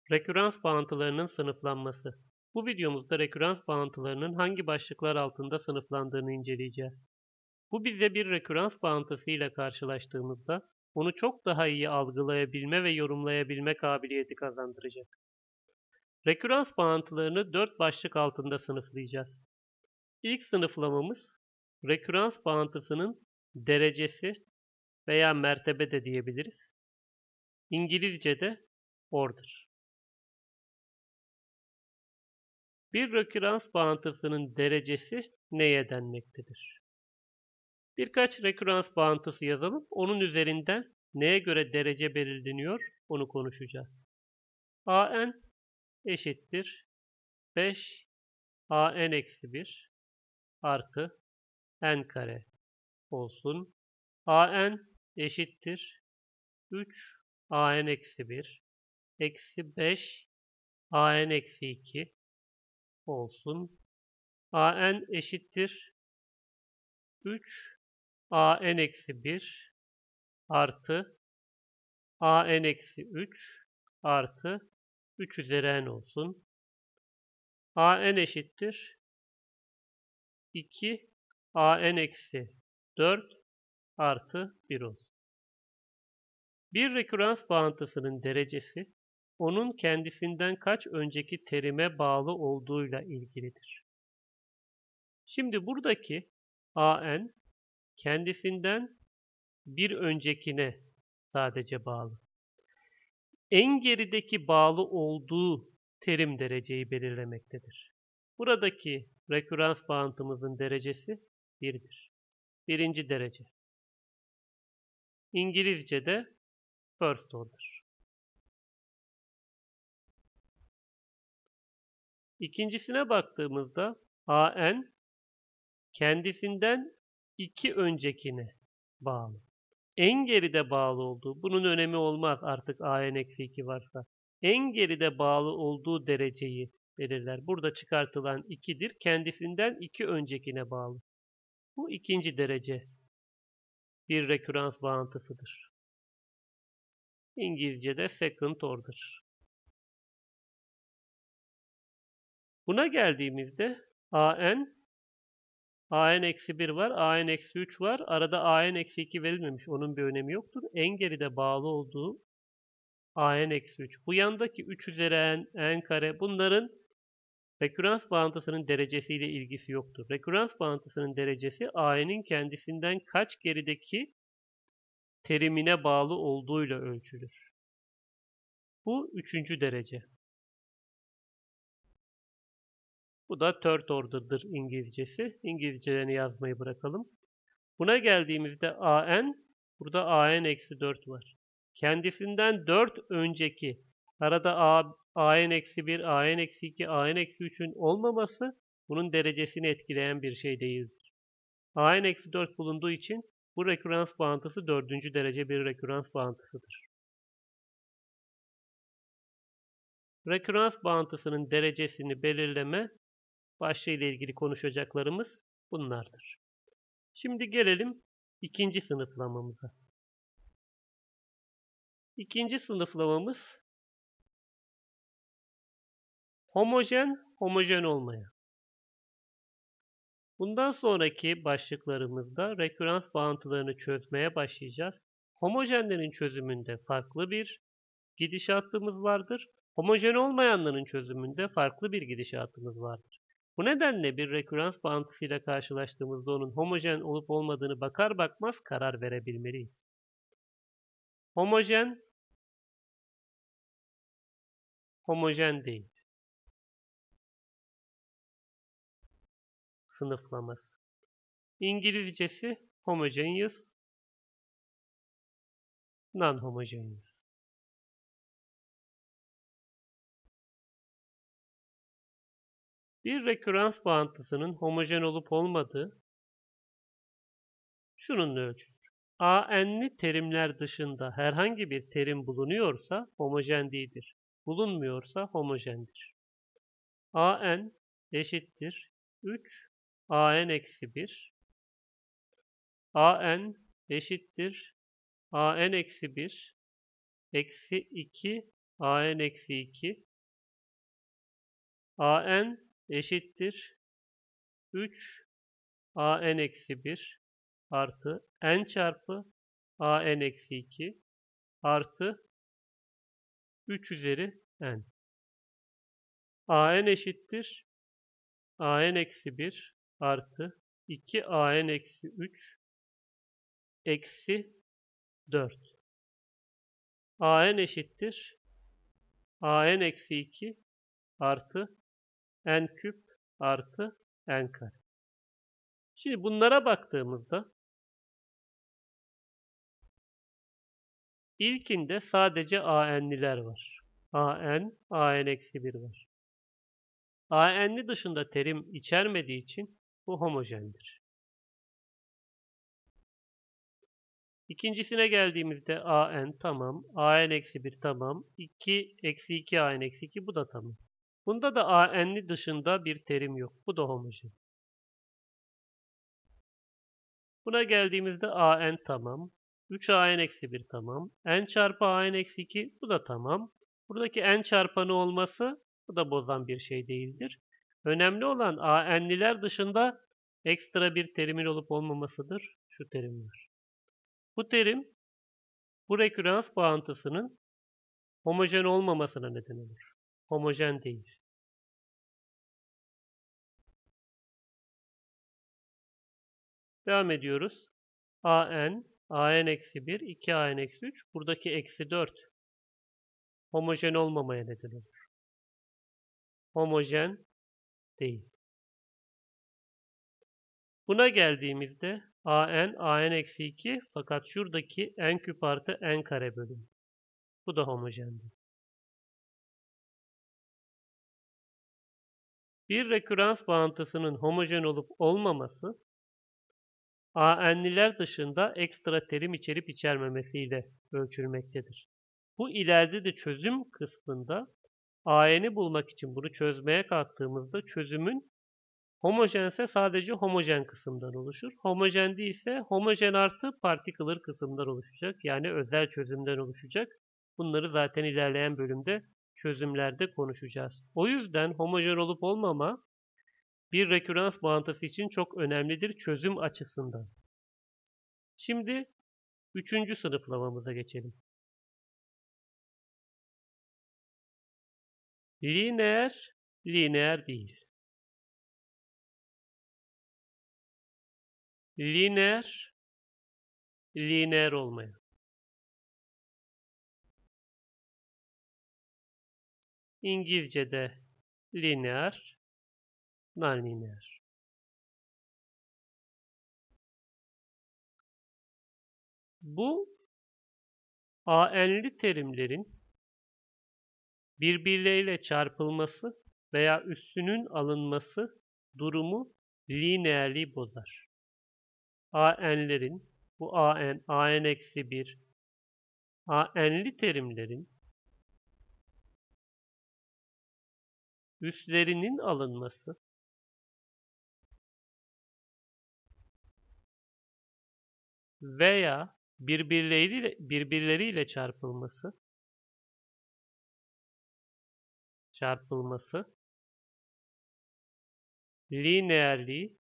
Rekürans bağıntılarının sınıflanması. Bu videomuzda rekürans bağıntılarının hangi başlıklar altında sınıflandığını inceleyeceğiz. Bu bize bir rekürans bağıntısı ile karşılaştığımızda onu çok daha iyi algılayabilme ve yorumlayabilme kabiliyeti kazandıracak. Rekürans bağıntılarını 4 başlık altında sınıflayacağız. İlk sınıflamamız rekürans bağıntısının derecesi veya mertebe de diyebiliriz. İngilizce'de order. Bir rekürans bağıntısının derecesi neye denmektedir? Birkaç rekürans bağıntısı yazalım. Onun üzerinden neye göre derece belirleniyor onu konuşacağız. an eşittir 5 an-1 artı n kare olsun. An eşittir 3 an-1 eksi 5 an-2 olsun. An eşittir 3 an-1 artı an-3 artı 3 üzeri n olsun. An eşittir 2 an-4 artı 1 olsun. Bir rekürans bağıntısının derecesi, onun kendisinden kaç önceki terime bağlı olduğuyla ilgilidir. Şimdi buradaki an kendisinden bir öncekine sadece bağlı. En gerideki bağlı olduğu terim dereceyi belirlemektedir. Buradaki rekürans bağıntımızın derecesi 1'dir. Birinci derece. İngilizce'de first order. İkincisine baktığımızda an kendisinden 2 öncekine bağlı. En geride bağlı olduğu, bunun önemi olmaz artık an-2 varsa. En geride bağlı olduğu dereceyi belirler. Burada çıkartılan 2'dir. Kendisinden 2 öncekine bağlı. Bu ikinci derece bir rekürans bağıntısıdır. İngilizce'de second order. Buna geldiğimizde an-1 var, an-3 var. Arada an-2 verilmemiş. Onun bir önemi yoktur. En geride bağlı olduğu an-3. Bu yandaki 3 üzeri n kare bunların rekürans bağıntısının derecesiyle ilgisi yoktur. Rekürans bağıntısının derecesi an'in kendisinden kaç gerideki terimine bağlı olduğuyla ölçülür. Bu üçüncü derece. Bu da third order'dır İngilizcesi. İngilizcelerini yazmayı bırakalım. Buna geldiğimizde burada an-4 var. Kendisinden 4 önceki, arada an-1, an-2, an-3'ün olmaması bunun derecesini etkileyen bir şey değildir. An-4 bulunduğu için bu rekürans bağıntısı 4. derece bir rekürans bağıntısıdır. Rekürans bağıntısının derecesini belirleme başlığı ile ilgili konuşacaklarımız bunlardır. Şimdi gelelim ikinci sınıflamamıza. İkinci sınıflamamız homojen olmayan. Bundan sonraki başlıklarımızda rekürans bağıntılarını çözmeye başlayacağız. Homojenlerin çözümünde farklı bir gidişatımız vardır. Homojen olmayanların çözümünde farklı bir gidişatımız vardır. Bu nedenle bir rekürans bağıntısıyla karşılaştığımızda onun homojen olup olmadığını bakar bakmaz karar verebilmeliyiz. Homojen değil. Sınıflaması. İngilizcesi homogeneous, non-homogeneous. Bir rekürans bağıntısının homojen olup olmadığı şununla ölçülür. An'li terimler dışında herhangi bir terim bulunuyorsa homojen değildir. Bulunmuyorsa homojendir. An eşittir 3 an-1. An eşittir an-1 eksi 2 an eksi 2 an eşittir 3 an eksi 1 artı n çarpı an eksi 2 artı 3 üzeri n. An eşittir an eksi 1 artı 2 an eksi 3 eksi 4. An eşittir an eksi 2 artı n küp artı n kare. Şimdi bunlara baktığımızda ilkinde sadece an'liler var. an eksi 1 var. An'li dışında terim içermediği için bu homojendir. İkincisine geldiğimizde an tamam, an eksi 1 tamam, 2 eksi 2 an eksi 2 bu da tamam. Bunda da an'li dışında bir terim yok. Bu da homojen. Buna geldiğimizde an tamam, 3 an eksi 1 tamam, n çarpı an eksi 2 bu da tamam. Buradaki n çarpanı olması bu da bozan bir şey değildir. Önemli olan an'liler dışında ekstra bir terimin olup olmamasıdır. Şu terim var. Bu terim bu rekürans bağıntısının homojen olmamasına neden olur. Homojen değil. Devam ediyoruz. an eksi 1, 2 an eksi 3. Buradaki eksi 4 homojen olmamaya neden olur. Homojen değil. Buna geldiğimizde an eksi 2 fakat şuradaki n küp artı n kare bölümü. Bu da homojendir. Bir rekürans bağıntısının homojen olup olmaması an'liler dışında ekstra terim içerip içermemesiyle ölçülmektedir. Bu ileride de çözüm kısmında an'i bulmak için bunu çözmeye kalktığımızda çözümün homojense sadece homojen kısımdan oluşur. Homojen değilse homojen artı particular kısımdan oluşacak. Yani özel çözümden oluşacak. Bunları zaten ilerleyen bölümde çözümlerde konuşacağız. O yüzden homojen olup olmama bir rekürans bağıntısı için çok önemlidir çözüm açısından. Şimdi 3. sınıflamamıza geçelim. Lineer, lineer değil. Lineer, lineer olmayan. İngilizce'de lineer, non-lineer. Bu an'li terimlerin birbirleriyle çarpılması veya üssünün alınması durumu lineerliği bozar. An'lerin, bu an eksi 1, an'li terimlerin üslerinin alınması veya birbirleriyle çarpılması lineerliği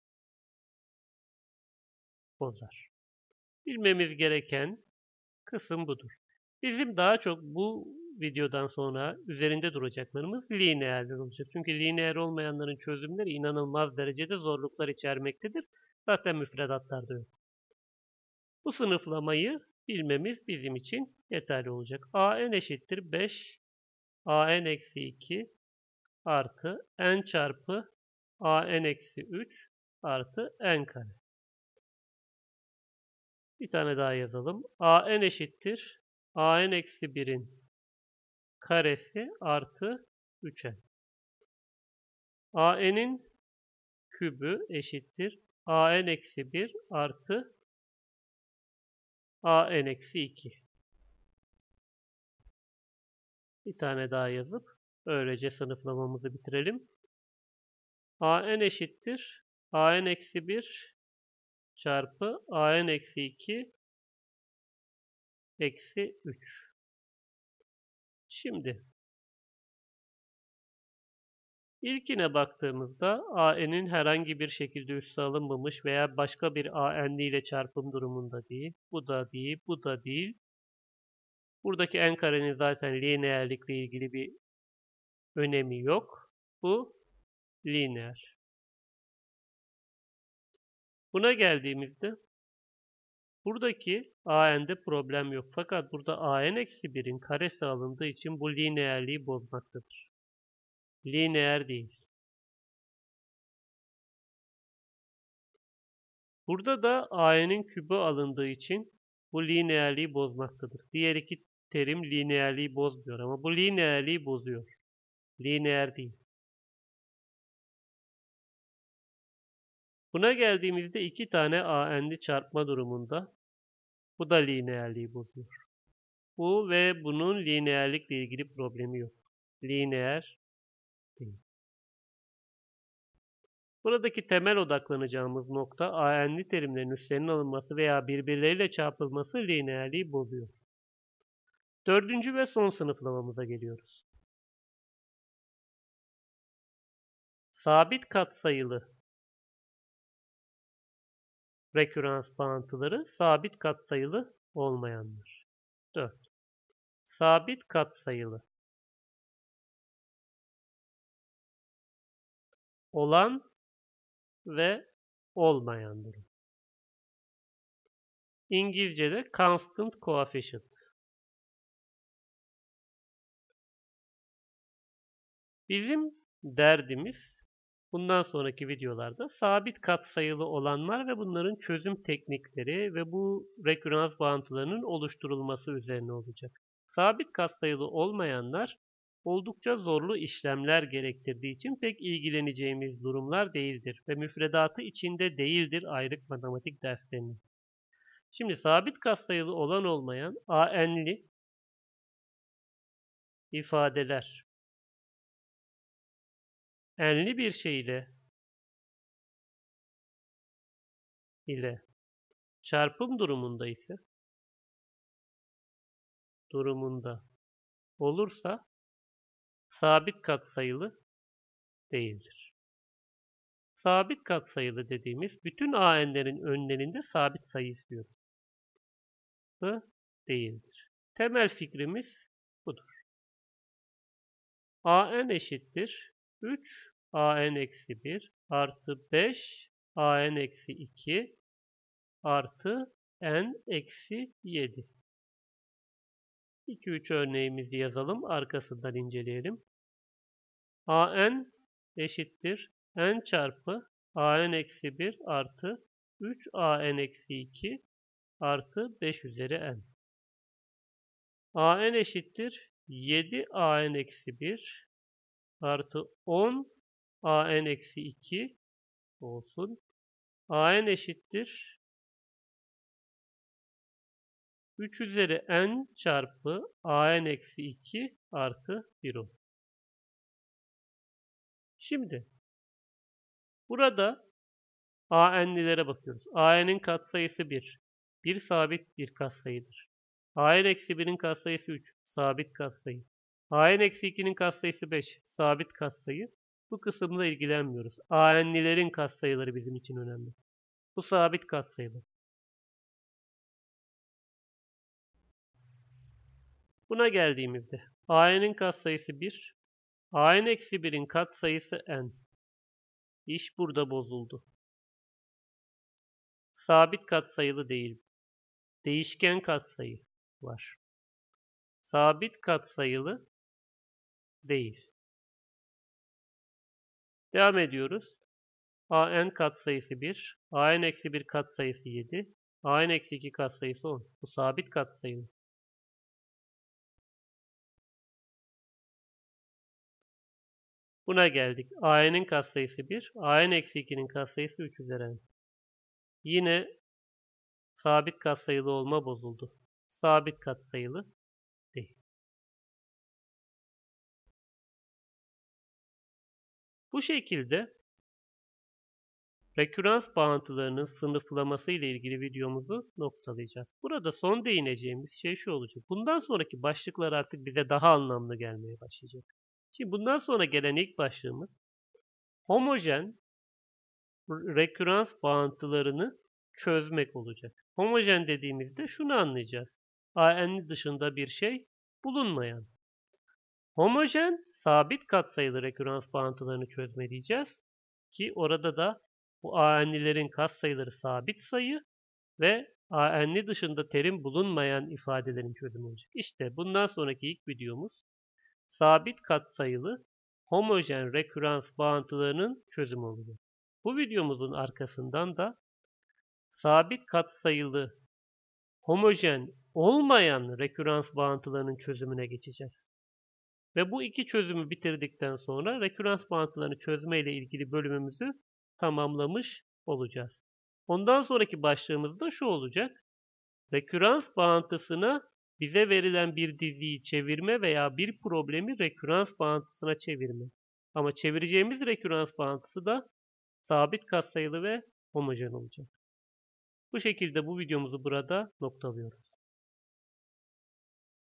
bozar. Bilmemiz gereken kısım budur. Bizim daha çok bu videodan sonra üzerinde duracaklarımız lineerler olacak. Çünkü lineer olmayanların çözümleri inanılmaz derecede zorluklar içermektedir. Zaten müfredatlarda yok. Bu sınıflamayı bilmemiz bizim için yeterli olacak. an eşittir 5 an eksi 2 artı n çarpı an eksi 3 artı n kare. Bir tane daha yazalım. an eşittir an eksi 1'in karesi artı 3n. an'in kübü eşittir an eksi 1 artı an eksi 2. Bir tane daha yazıp öylece sınıflamamızı bitirelim. an eşittir an eksi 1 çarpı an eksi 2 eksi 3. Şimdi ilkine baktığımızda AN'in herhangi bir şekilde üssü alınmamış veya başka bir AN'li ile çarpım durumunda değil. Bu da değil, bu da değil. Buradaki n karenin zaten lineerlikle ilgili bir önemi yok. Bu lineer. Buna geldiğimizde buradaki AN'de problem yok. Fakat burada AN-1'in karesi alındığı için bu lineerliği bozmaktadır. Lineer değil. Burada da AN'in kübü alındığı için bu lineerliği bozmaktadır. Diğer iki terim lineerliği bozmuyor ama bu lineerliği bozuyor. Lineer değil. Buna geldiğimizde iki tane AN'li çarpma durumunda bu da lineerliği bozuyor. Bu ve bunun lineerlikle ilgili problemi yok. Lineer değil. Buradaki temel odaklanacağımız nokta AN'li terimlerin üslerinin alınması veya birbirleriyle çarpılması lineerliği bozuyor. Dördüncü ve son sınıflamamıza geliyoruz. Sabit katsayılı rekürans bağıntıları, sabit katsayılı olmayanlar. 4. Sabit katsayılı olan ve olmayan durum. İngilizce'de constant coefficient. Bizim derdimiz bundan sonraki videolarda sabit katsayılı olanlar ve bunların çözüm teknikleri ve bu rekürans bağıntılarının oluşturulması üzerine olacak. Sabit katsayılı olmayanlar oldukça zorlu işlemler gerektirdiği için pek ilgileneceğimiz durumlar değildir ve müfredatı içinde değildir ayrık matematik derslerinin. Şimdi sabit katsayılı olan olmayan AN'li ifadeler n'li bir şey ile çarpım durumunda olursa sabit katsayılı değildir. Sabit katsayılı dediğimiz bütün AN'lerin önlerinde sabit sayı istiyoruz. Bu değildir. Temel fikrimiz budur. AN eşittir 3 AN-1 artı 5 AN-2 artı N-7. 2-3 örneğimizi yazalım. Arkasından inceleyelim. AN eşittir N çarpı AN-1 artı 3 AN-2 artı 5 üzeri N. AN eşittir 7 AN-1 artı 10 AN-2 olsun. AN eşittir 3 üzeri N çarpı AN-2 artı 1 olsun. Şimdi burada AN'lilere bakıyoruz. AN'in katsayısı 1. 1 sabit bir katsayıdır. AN-1'in katsayısı 3. Sabit katsayı. AN-2'nin katsayısı 5. Sabit katsayı. Bu kısımla ilgilenmiyoruz. AN'lilerin katsayıları bizim için önemli. Bu sabit katsayılar. Buna geldiğimizde AN'in katsayısı 1. AN-1'in katsayısı n. İş burada bozuldu. Sabit katsayılı değil. Değişken katsayı var. Sabit katsayılı değil. Devam ediyoruz. AN katsayısı 1. AN-1 katsayısı 7. AN-2 katsayısı 10. Bu sabit katsayılı. Buna geldik. AN'in katsayısı 1. AN-2'nin katsayısı 3 üzeri n. Yine sabit katsayılı olma bozuldu. Sabit katsayılı değil. Bu şekilde rekürans bağıntılarının sınıflaması ile ilgili videomuzu noktalayacağız. Burada son değineceğimiz şey şu olacak. Bundan sonraki başlıklar artık bize daha anlamlı gelmeye başlayacak. Şimdi bundan sonra gelen ilk başlığımız homojen rekürans bağıntılarını çözmek olacak. Homojen dediğimizde şunu anlayacağız. AN dışında bir şey bulunmayan. Homojen sabit katsayılı rekürans bağıntılarını çözme diyeceğiz. Ki orada da bu AN'lilerin katsayıları sabit sayı ve AN'li dışında terim bulunmayan ifadelerin çözümü olacak. İşte bundan sonraki ilk videomuz sabit katsayılı homojen rekürans bağıntılarının çözümü olacak. Bu videomuzun arkasından da sabit katsayılı homojen olmayan rekürans bağıntılarının çözümüne geçeceğiz. Ve bu iki çözümü bitirdikten sonra rekürans bağıntılarını çözme ile ilgili bölümümüzü tamamlamış olacağız. Ondan sonraki başlığımız da şu olacak. Rekürans bağıntısına bize verilen bir diziyi çevirme veya bir problemi rekürans bağıntısına çevirme. Ama çevireceğimiz rekürans bağıntısı da sabit katsayılı ve homojen olacak. Bu şekilde bu videomuzu burada noktalıyoruz.